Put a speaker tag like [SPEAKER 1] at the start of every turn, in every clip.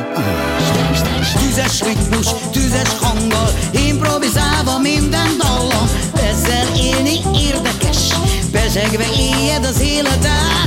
[SPEAKER 1] Tüzes ritmus, tüzes hanggal, improvizálva minden dallam. Ezzel élni érdekes, bezsegve éljed az életet.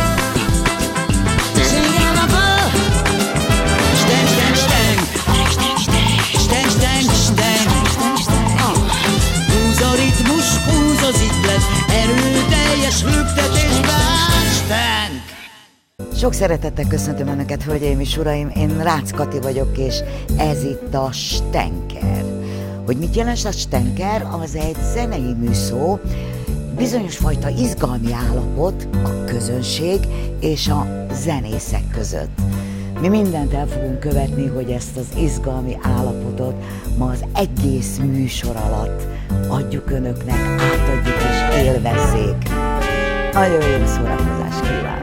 [SPEAKER 1] Szégyelve fel, steng, steng, steng, steng, steng, steng. Húz a ritmus, húz az iklet, erőteljes lüktetésben, steng.
[SPEAKER 2] Sok szeretettel köszöntöm Önöket, hölgyeim és uraim, én Rácz Kati vagyok, és ez itt a Stenker. Hogy mit jelent a Stenker? Az egy zenei műszó, bizonyos fajta izgalmi állapot a közönség és a zenészek között. Mi mindent el fogunk követni, hogy ezt az izgalmi állapotot ma az egész műsor alatt adjuk Önöknek, átadjuk és élvezzék. Nagyon jó szórakozást kívánok!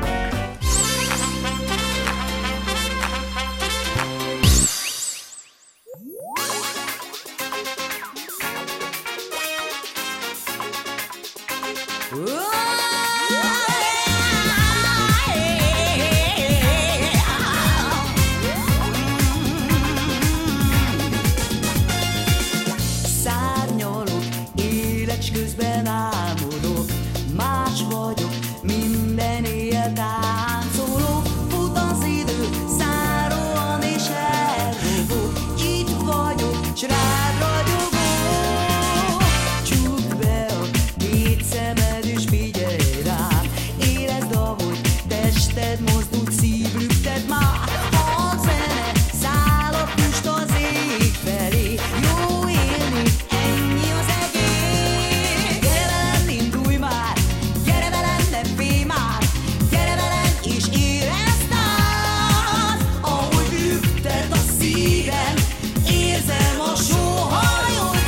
[SPEAKER 1] Szárnyalok, élet közben álmodok, más vagyok, minden éjjel táncolok, fut az idő, száróan és elrobog, itt vagyok, s rád ragyogok. Csukd be a két szemed és figyelj rám, érezd, ahogy tested mozdul, szív lüktet már. A zene száll a füst az ég felé, jó élni, ennyi az egész. Gyere velem, indulj már, gyere velem, ne félj már, gyere velem és érezd át, ahogy lüktet a szívem, érzem a sóhajott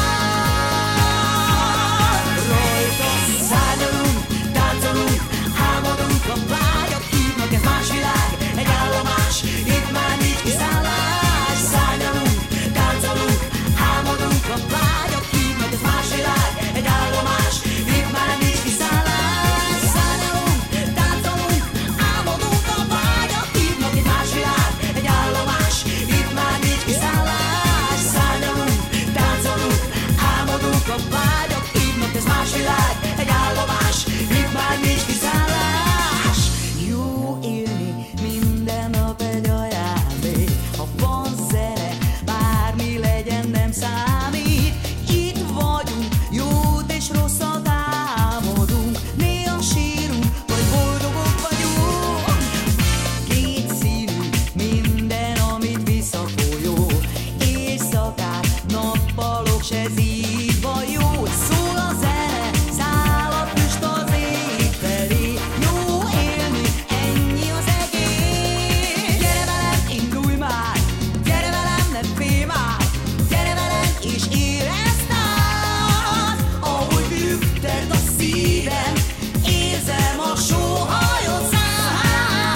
[SPEAKER 1] szám. Rajta szárnyalunk, táncolunk, álmodunk, a vágyak hívnak, ez más világ, egy állomás, itt már nincs kiszállás. Szárnyalunk, táncolunk, álmodunk, a vágyak hívnak, ez más világ, egy állomás, itt már nincs kiszállás. Szárnyalunk, táncolunk, álmodunk, a vágyak hívnak, egy más világ, egy állomás, itt már nincs kiszállás. Szárnyalunk, táncolunk, álmodunk, a vágyak hívnak, ez más világ, egy állomás, itt már nincs kiszállás. Jó élni, minden nap egy ajándék, ha van zene, bármi legyen, nem számít. Itt vagyunk, jót és rosszat álmodunk, néha sírunk, vagy boldogok vagyunk. Kétszínű minden, amit visszafolyó, éjszakát, nappalok, s ez így van jó. Szól a zene, száll a füst az ég felé, jó élni, ennyi az egész. Gyere velem, indulj már, gyere velem, ne félj már, gyere velem és érezd át, ahogy lüktet a szívem, érzem a sóhajott szám.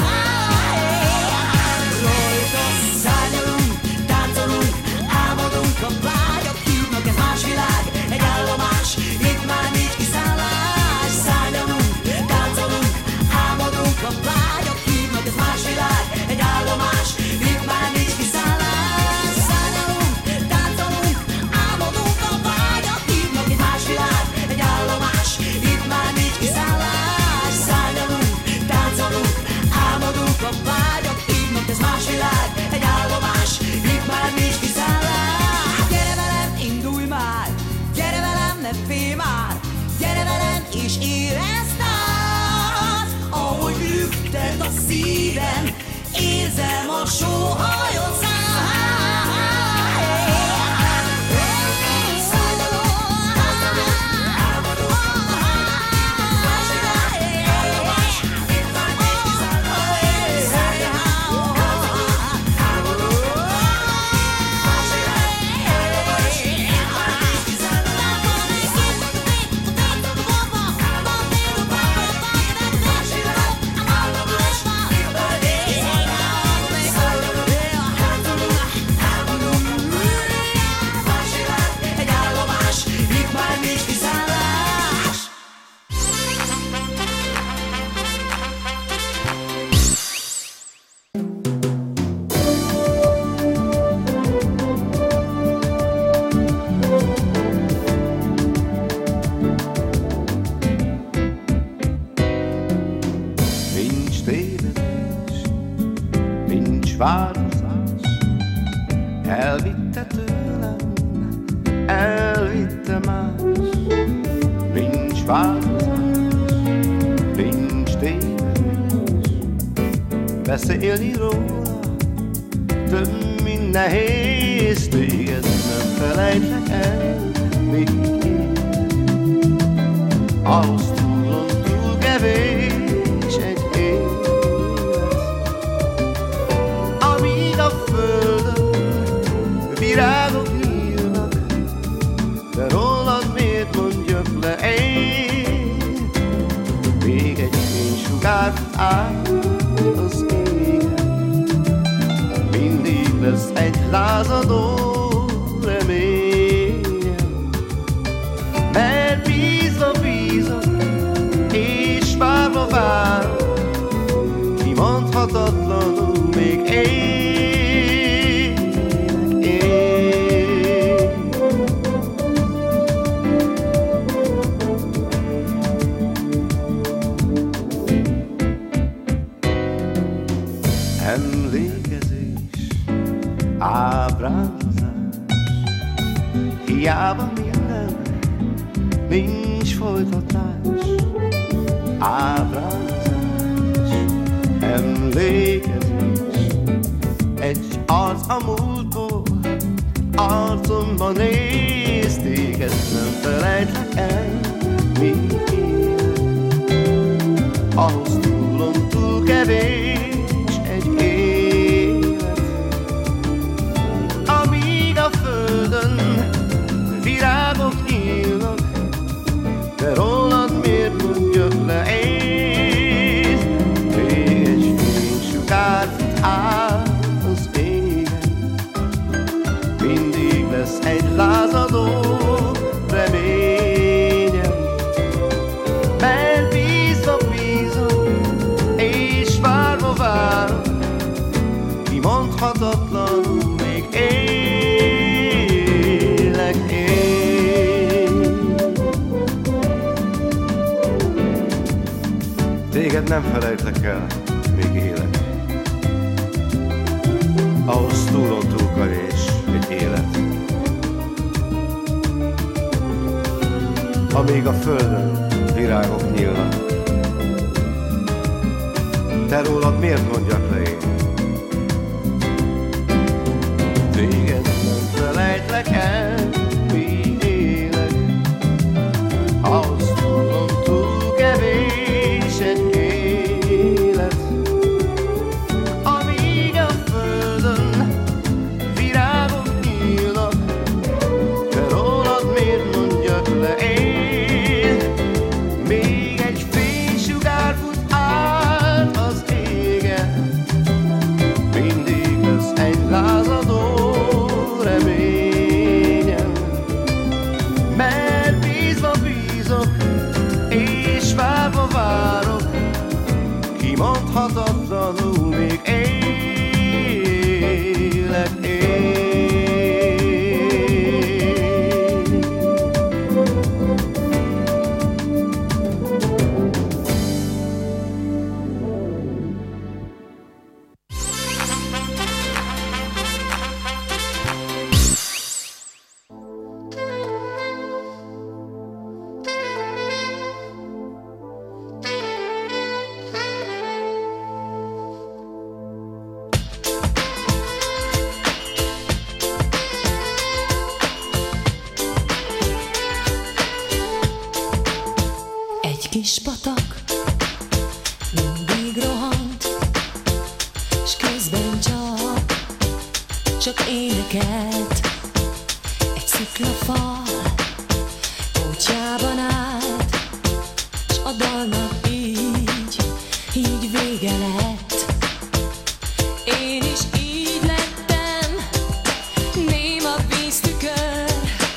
[SPEAKER 1] Rajta szárnyalunk, táncolunk, álmodunk, a vágyak hívnak, ez más világ,
[SPEAKER 3] nincs változás. Elvitte tőlem, elvitte más. Nincs változás, nincs tévedés. Beszélni róla több, mint nehéz. Téged nem felejtlek el, még én. Ahhoz túlon túl kevés egy élet. Amíg a földön virágok nyílnak, de rólad miért mondjak le én? Még egy fénysugár áll az égen, mindig lesz egy lázadó reményem. Mert bízva bízom, és várva várok, kimondhatatlanul még élek én. Emlékezés, ábrázolás, hiába minden, nincs folytatás. Ábrázolás, emlékezés, egy arc a múltból, arcomban néz. Téged nem felejtlek el, míg élek. Ahhoz túlon túl kevés egy élet. Amíg a földön virágok nyílnak, de rólad miért mondjak le én? Még egy fénysugár áll az égen, mindig lesz egy lázadó reményem. Mert bízva bízom, és várva várok, kimondhatatlanul még élek én. Téged nem felejtlek el, még élek. Ahhoz túlon túl kevés egy élet. Amíg a földön virágok nyílnak, te rólad miért mondjak le én? Téged nem felejtlek el, míg élek. Ahhoz túlon túl kevés egy élet. Amíg a földön virágok nyílnak, de rólad miért mondjak le én? Még egy fénysugár fut át az égen, mindig lesz egy lázadó reményem. Mert bízva bízok, és várva várok, kimondhatatlanul még élek én.
[SPEAKER 4] Egy kis patak mindig rohant, s közben csak énekelt. Egy sziklafal pótjában állt, s a dalnak így vége lett. Én is így lettem, néma víztükör,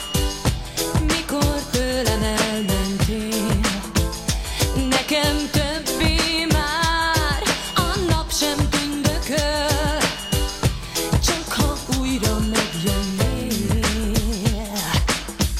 [SPEAKER 4] mikor tőlem elmentél. Nekem többé már a nap sem tündököl, csak ha újra megjönnél.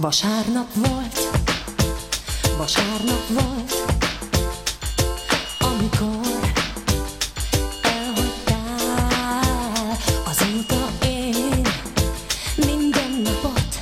[SPEAKER 4] Vasárnap volt, amikor elhagytál. Azóta én minden napot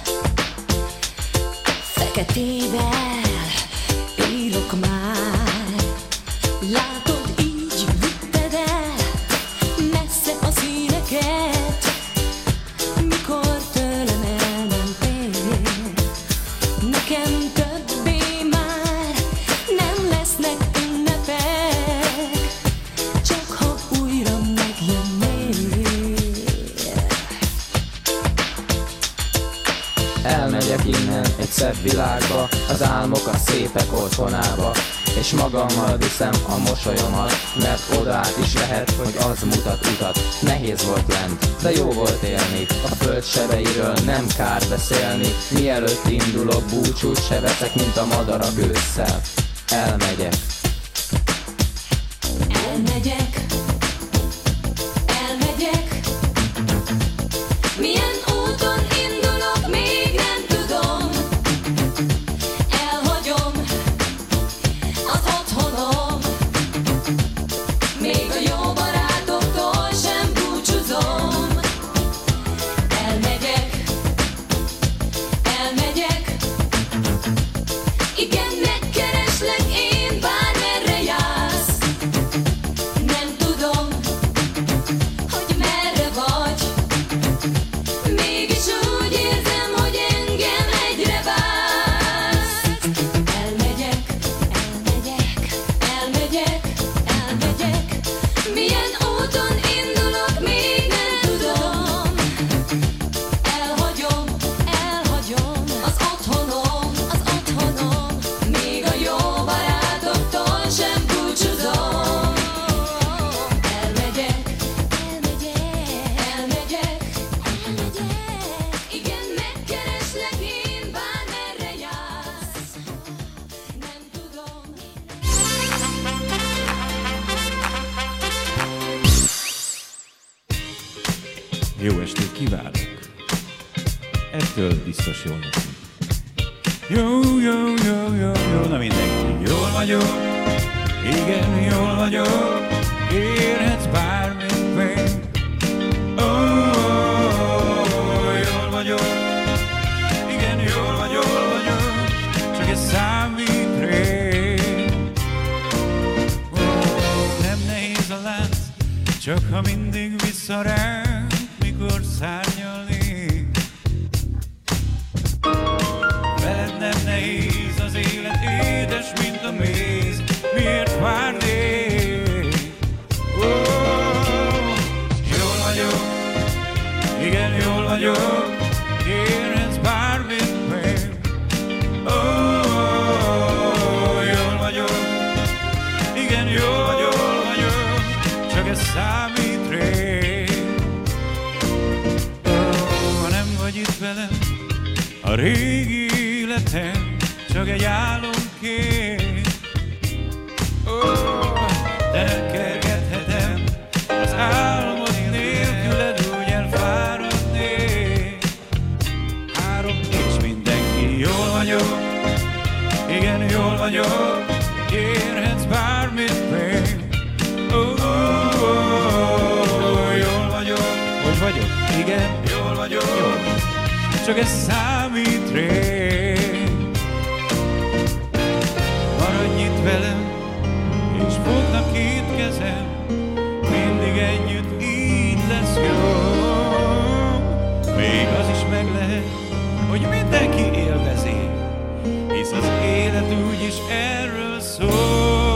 [SPEAKER 4] feketével írok már. Látod, így vitted el messze a színeket, mikor tőlem elmentél. Nekem többé már nem lesznek ünnepek, csak ha újra megjönnél.
[SPEAKER 5] Elmegyek innen egy szebb világba, az álmok a szépek otthonába, és magammal viszem a mosolyomat, mert oda át is lehet, hogy az mutat utat. Nehéz volt lent, de jó volt élni, a föld sebeiről nem kár beszélni. Mielőtt indulok, búcsút se veszek, mint a madarak ősszel. Elmegyek.
[SPEAKER 4] Milyen úton indulok, még nem tudom. Elhagyom az otthonom, még a jó barátoktól sem búcsúzom. Elmegyek, igen, megkereslek én, bármerre jársz. Nem tudom, hogy merre vagy, mégis úgy érzem, hogy engem egyre vársz. Elmegyek, milyen úton indulok, még nem tudom. Elhagyom az otthonom, még a jó barátoktól sem búcsúzom. Elmegyek, igen, megkereslek én, bármerre jársz. Nem tudom.
[SPEAKER 6] Jó estét kívánok! Ettől biztos jól nekünk. Jó, na mindenki. Jól vagyok, igen, jól vagyok, érhetsz bármit még. Jól vagyok, igen, jól vagyok, csak ez számít rég. Nem nehéz a lánc, csak ha mindig visszaránk, mikor szárnyalnék. Veled nem nehéz az élet, édes, mint a méz, miért várnék? Jól vagyok, igen, jól vagyok, érhetsz bármit még. Jól vagyok, igen, jól vagyok, csak ez számít rég. Ha nem vagy itt velem, a régi életem csak egy álomkép. De nem kergethetem az álmod nélküled, úgy elfáradnék. Három nincs mindenki. Jól vagyok, igen, jól vagyok, érhetsz bármit még. Jól vagyok, hogy vagyok, igen, jól vagyok, jól. Csak ez számít rég. Maradj itt velem, és fogd a két kezem, mindig együtt így lesz jó. Még az is meg lehet, hogy mindenki élvezi, hisz az élet úgyis erről szól.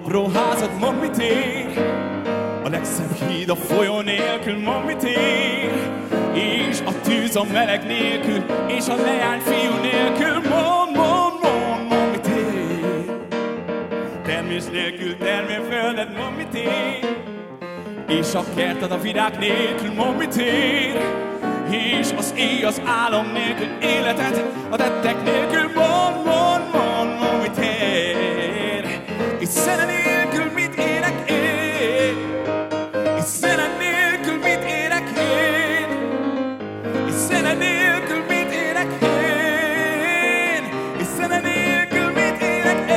[SPEAKER 6] apró házad, mondd mit ér. A legszebb híd a folyó nélkül, mondd mit ér. És a tűz a meleg nélkül, és a leány fiú nélkül, mondd mit ér. Termés nélkül termőföldet, mondd mit ér. És a kerted a virág nélkül, mondd mit ér. És az éj az álom nélkül, életed a tettek nélkül, mondd mit ér. És zene nélkül mit érek én? És zene nélkül mit érek én? És zene nélkül mit érek én? És zene nélkül mit érek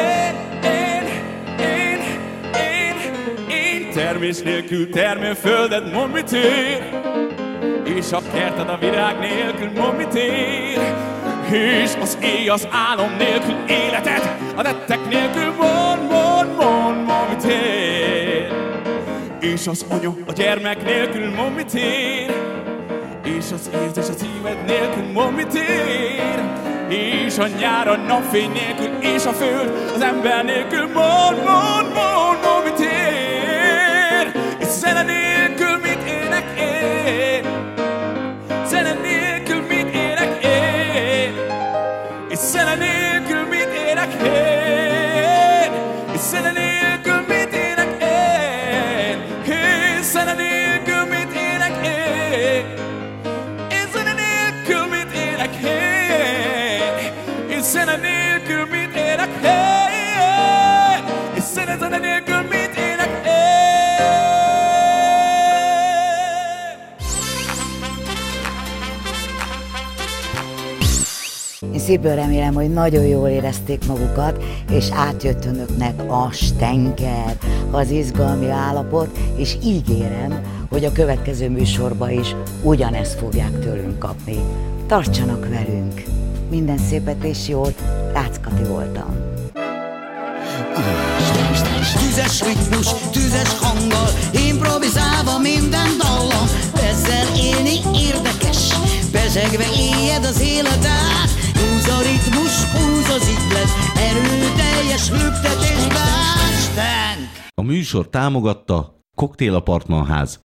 [SPEAKER 6] én? Termés nélkül termőföldet, mondd mit ér. És a kerted a virág nélkül, mondd mit ér. És az éj az álom nélkül, életed a tettek nélkül, mondd mit ér. És az anya a gyermek nélkül, mondd mit ér. És az érzés a szíved nélkül, mondd mit ér. És a nyár a napfény nélkül, és a föld az ember nélkül, mondd mit ér. És zene nélkül mit érek én? Zene nélkül mit érek én? És zene nélkül mit érek én? És zene nélkül mit érek én? És zene nélkül mit érek én? És zene nélkül mit érek én? És zene nélkül mit érek én? És zene nélkül mit érek én?
[SPEAKER 2] Én szívből remélem, hogy nagyon jól érezték magukat, és átjött önöknek a stenker, az izgalmi állapot, és ígérem, hogy a következő műsorban is ugyanezt fogják tőlünk kapni. Tartsanak velünk! Minden szépet és jót, Rácz Kati voltam.
[SPEAKER 1] Tüzes ritmus, tüzes hanggal, improvizálva minden dallam. Ezzel élni érdekes, bezegve éljed az életet. Húz a ritmus, húz az ihlet, erőteljes lüktetésben.
[SPEAKER 7] A műsor támogatta Cocktail Apartmanház,